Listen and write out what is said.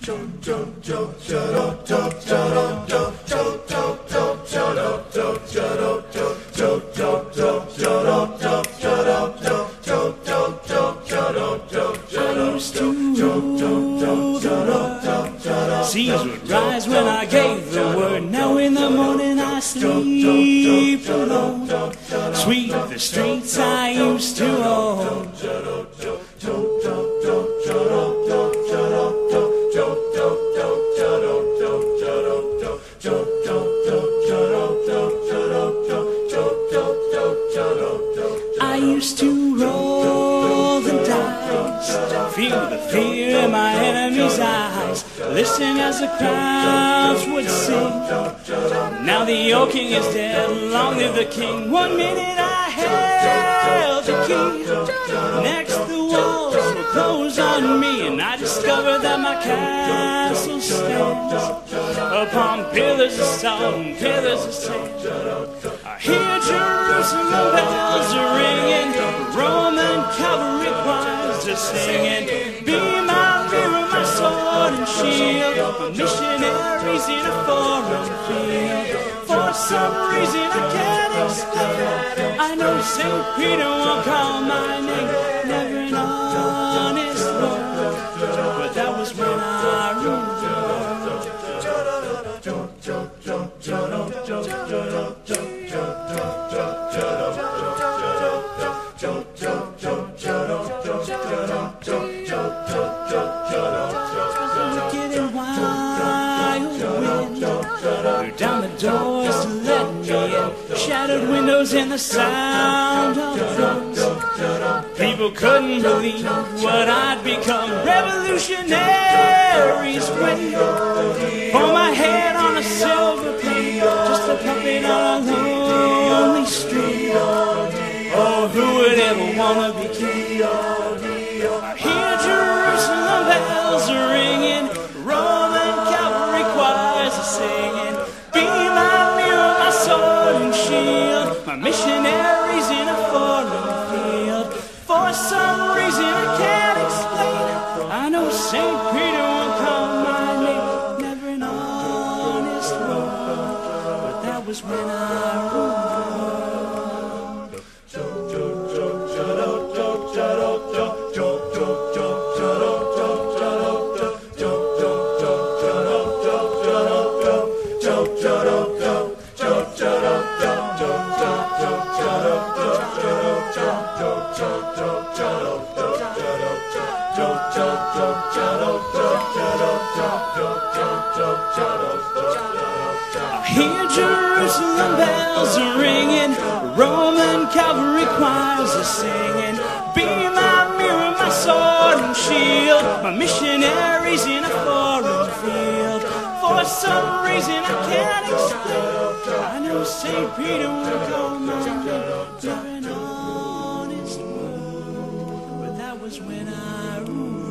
Seas would rise when I gave the word. Now in the morning I sleep alone. Sweep the streets I used to own. I used to roll the dice, feel the fear in my enemy's eyes, listen as the crowds would sing. Now the old king is dead, long live the king. 1 minute I held the key, next the walls were closed on me, and I discovered that my castle stands upon pillars of salt and pillars of sand. I hear Jerusalem bells are ringing, Roman cavalry choirs are singing. Be my mirror, my sword and shield, my missionaries in a foreign field. For some reason I can't explain, I know St. Peter won't call my name. Never an honest word, but that was when I ruled the world. Down the doors to let me in, shattered windows and the sound of drums. People couldn't believe what I'd become. Revolutionaries waited for my head on a silver plate, just a puppet on a lonely street. Oh, who would ever want to be king? I hear Jerusalem bells are ringing, Roman cavalry choirs are singing. Be my mirror, my sword and shield, my missionaries in a foreign field. For some reason I can't explain, I know St. Peter won't call my name. Never an honest word, but that was when I ruled the world. I hear Jerusalem bells are ringing, Roman cavalry choirs are singing. Be my mirror, my sword and shield, my missionaries in a foreign field. For some reason I can't explain, I know St. Peter will call my name. Never an honest word, but that was when I ruled.